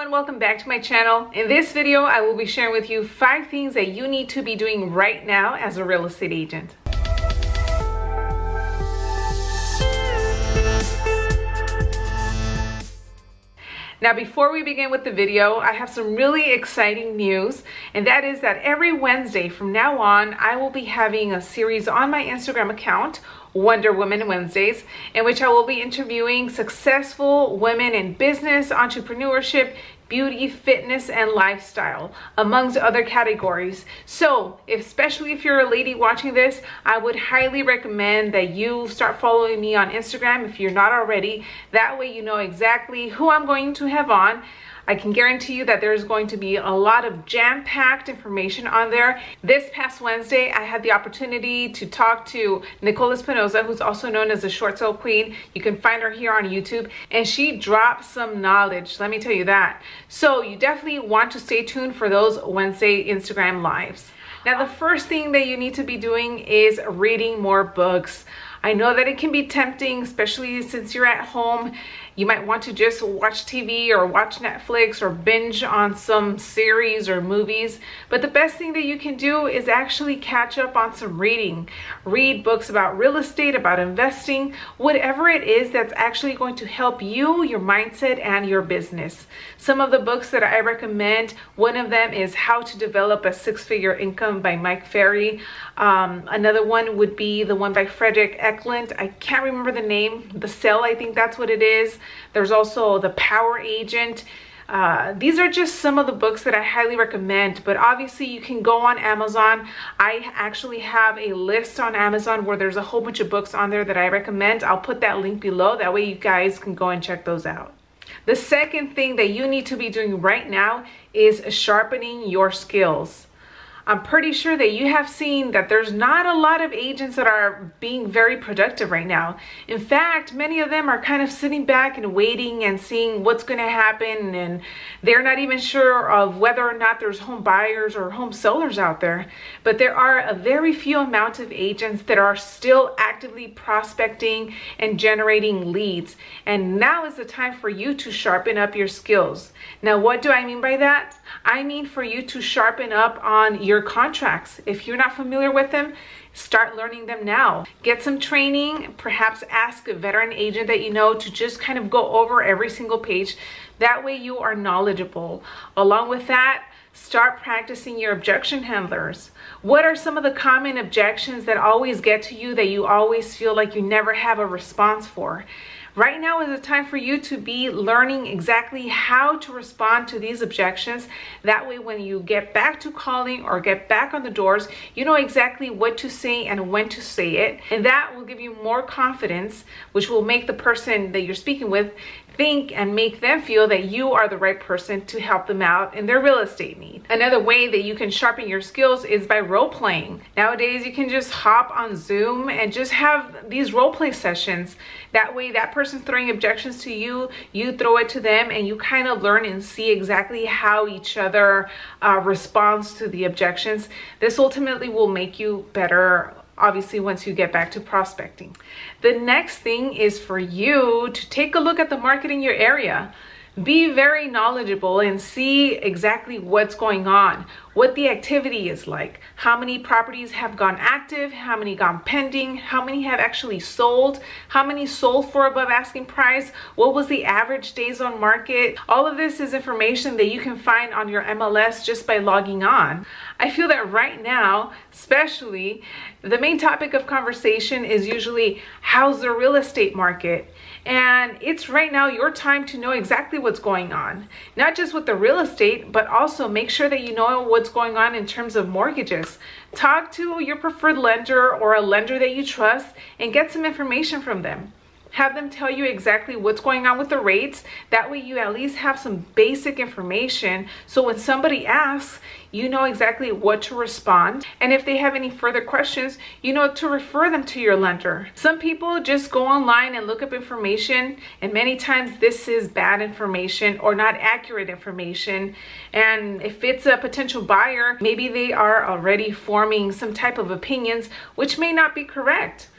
everyone, welcome back to my channel. In this video, I will be sharing with you 5 things that you need to be doing right now as a real estate agent. Now, before we begin with the video, I have some really exciting news, and that is that every Wednesday from now on, I will be having a series on my Instagram account, Wonder Woman Wednesdays, in which I will be interviewing successful women in business, entrepreneurship, beauty, fitness, and lifestyle, amongst other categories. So, especially if you're a lady watching this, I would highly recommend that you start following me on Instagram if you're not already. That way you know exactly who I'm going to have on. I can guarantee you that there's going to be a lot of jam-packed information on there. This past Wednesday, I had the opportunity to talk to Nicole Espinosa, who's also known as the Short Sale Queen. You can find her here on YouTube, and she dropped some knowledge, let me tell you that. So you definitely want to stay tuned for those Wednesday Instagram lives. Now, the first thing that you need to be doing is reading more books. I know that it can be tempting, especially since you're at home. You might want to just watch TV or watch Netflix or binge on some series or movies. But the best thing that you can do is actually catch up on some reading. Read books about real estate, about investing, whatever it is that's actually going to help you, your mindset, and your business. Some of the books that I recommend, one of them is How to Develop a 6-Figure Income by Mike Ferry. Another one would be the one by Frederick Eklund. I can't remember the name. The Cell, I think that's what it is. There's also The Power Agent. These are just some of the books that I highly recommend, but obviously you can go on Amazon. I actually have a list on Amazon where there's a whole bunch of books on there that I recommend. I'll put that link below. That way you guys can go and check those out. The second thing that you need to be doing right now is sharpening your skills. I'm pretty sure that you have seen that there's not a lot of agents that are being very productive right now. In fact, many of them are kind of sitting back and waiting and seeing what's going to happen, and they're not even sure of whether or not there's home buyers or home sellers out there. But there are a very few amount of agents that are still actively prospecting and generating leads. And now is the time for you to sharpen up your skills. Now, what do I mean by that? I mean for you to sharpen up on your contracts. If you're not familiar with them, start learning them now. Get some training, perhaps ask a veteran agent that you know to just kind of go over every single page. That way you are knowledgeable. Along with that, start practicing your objection handlers. What are some of the common objections that always get to you that you always feel like you never have a response for? Right now is the time for you to be learning exactly how to respond to these objections. That way, when you get back to calling or get back on the doors, you know exactly what to say and when to say it. And that will give you more confidence, which will make the person that you're speaking with think and make them feel that you are the right person to help them out in their real estate need. Another way that you can sharpen your skills is by role playing. Nowadays, you can just hop on Zoom and just have these role play sessions. That way, that person's throwing objections to you, you throw it to them, and you kind of learn and see exactly how each other responds to the objections. This ultimately will make you better, obviously, once you get back to prospecting. The next thing is for you to take a look at the market in your area. Be very knowledgeable and see exactly what's going on, what the activity is like, how many properties have gone active, how many gone pending, how many have actually sold, how many sold for above asking price, what was the average days on market. All of this is information that you can find on your MLS just by logging on. I feel that right now, especially, the main topic of conversation is usually how's the real estate market? And it's right now your time to know exactly what's going on, not just with the real estate, but also make sure that you know what's going on in terms of mortgages. Talk to your preferred lender or a lender that you trust and get some information from them. Have them tell you exactly what's going on with the rates. That way you at least have some basic information, so when somebody asks, you know exactly what to respond. And if they have any further questions, you know to refer them to your lender. Some people just go online and look up information, and many times this is bad information or not accurate information. And if it's a potential buyer, maybe they are already forming some type of opinions which may not be correct.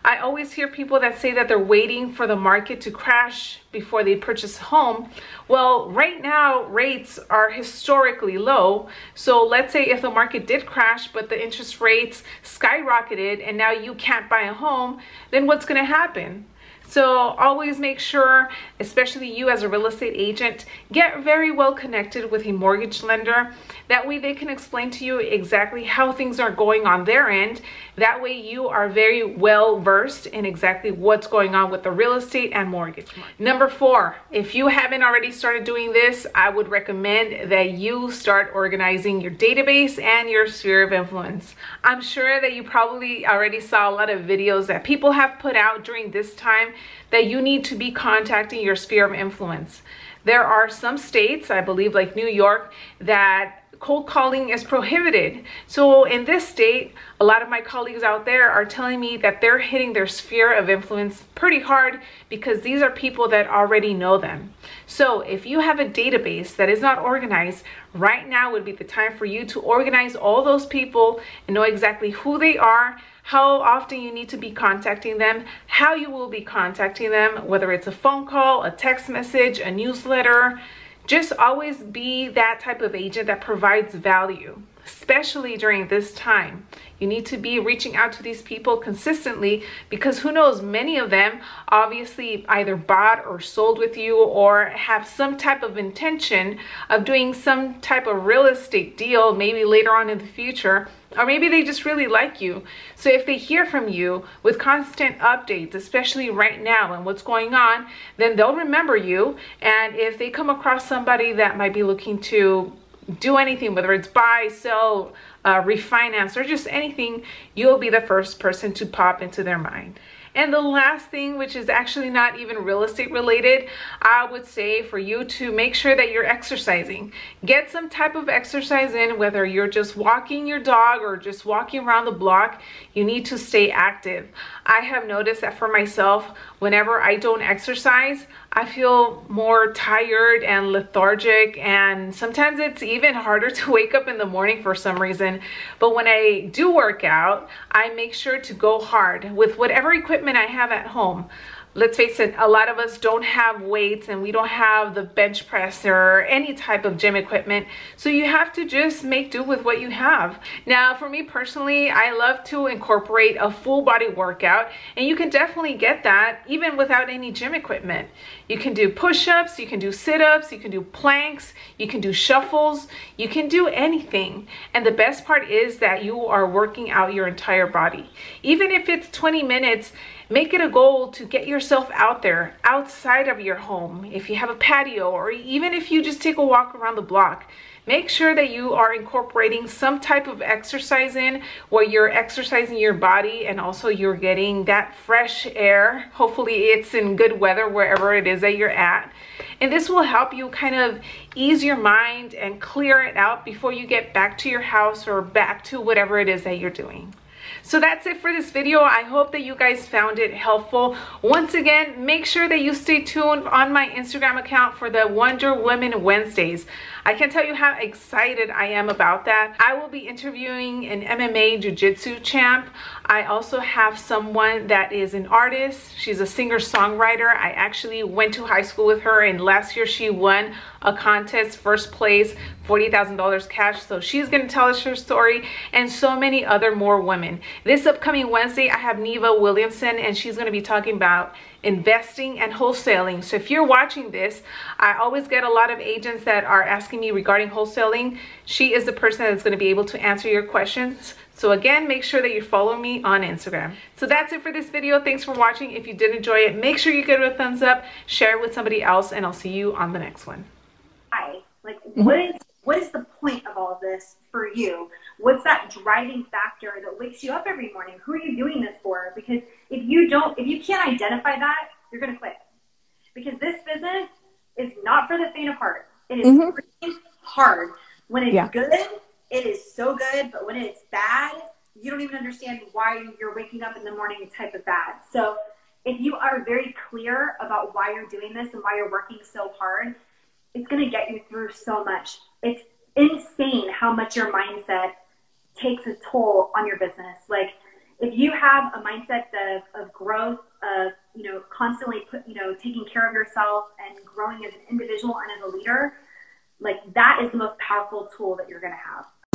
I always hear people that say that they're waiting for the market to crash before they purchase a home. Well, right now rates are historically low. So let's say if the market did crash, but the interest rates skyrocketed and now you can't buy a home, then what's going to happen? So always make sure, especially you as a real estate agent, get very well connected with a mortgage lender. That way they can explain to you exactly how things are going on their end. That way you are very well versed in exactly what's going on with the real estate and mortgage. Number 4, if you haven't already started doing this, I would recommend that you start organizing your database and your sphere of influence. I'm sure that you probably already saw a lot of videos that people have put out during this time that you need to be contacting your sphere of influence. There are some states, I believe like New York, that cold calling is prohibited. So in this state, a lot of my colleagues out there are telling me that they're hitting their sphere of influence pretty hard because these are people that already know them. So if you have a database that is not organized, right now would be the time for you to organize all those people and know exactly who they are, how often you need to be contacting them, how you will be contacting them, whether it's a phone call, a text message, a newsletter. Just always be that type of agent that provides value, especially during this time. You need to be reaching out to these people consistently because who knows, many of them obviously either bought or sold with you or have some type of intention of doing some type of real estate deal maybe later on in the future, or maybe they just really like you. So if they hear from you with constant updates, especially right now and what's going on, then they'll remember you. And if they come across somebody that might be looking to do anything, whether it's buy, sell, refinance, or just anything, you'll be the first person to pop into their mind. And the last thing, which is actually not even real estate related, I would say for you to make sure that you're exercising. Get some type of exercise in, whether you're just walking your dog or just walking around the block. You need to stay active. I have noticed that for myself, whenever I don't exercise, I feel more tired and lethargic, and sometimes it's even harder to wake up in the morning for some reason. But when I do work out, I make sure to go hard with whatever equipment I have at home. Let's face it, a lot of us don't have weights and we don't have the bench press or any type of gym equipment. So you have to just make do with what you have. Now, for me personally, I love to incorporate a full body workout, and you can definitely get that even without any gym equipment. You can do push-ups, you can do sit-ups, you can do planks, you can do shuffles, you can do anything. And the best part is that you are working out your entire body. Even if it's 20 minutes, make it a goal to get yourself out there, outside of your home. If you have a patio, or even if you just take a walk around the block, make sure that you are incorporating some type of exercise in where you're exercising your body and also you're getting that fresh air. Hopefully it's in good weather wherever it is that you're at. And this will help you kind of ease your mind and clear it out before you get back to your house or back to whatever it is that you're doing. So that's it for this video. I hope that you guys found it helpful. Once again, make sure that you stay tuned on my Instagram account for the Wonder Woman Wednesdays. I can tell you how excited I am about that. I will be interviewing an MMA Jiu-Jitsu champ. I also have someone that is an artist. She's a singer-songwriter. I actually went to high school with her, and last year she won a contest, first place, $40,000 cash. So she's gonna tell us her story, and so many other more women. This upcoming Wednesday, I have Neva Williamson, and she's gonna be talking about investing and wholesaling. So if you're watching this, I always get a lot of agents that are asking me regarding wholesaling. She is the person that's going to be able to answer your questions. So again, make sure that you follow me on Instagram. So that's it for this video. Thanks for watching. If you did enjoy it, make sure you give it a thumbs up, share it with somebody else, and I'll see you on the next one. Hi, like what is the point of all of this for you? What's that driving factor that wakes you up every morning? Who are you doing this for? Because if you can't identify that, you're gonna quit. Because this business is not for the faint of heart. It is really hard. When it's good, it is so good, but when it's bad, you don't even understand why you're waking up in the morning type of bad. So if you are very clear about why you're doing this and why you're working so hard, it's going to get you through so much. It's insane how much your mindset takes a toll on your business. Like, if you have a mindset of growth, of, constantly taking care of yourself and growing as an individual and as a leader, like that is the most powerful tool that you're going to have.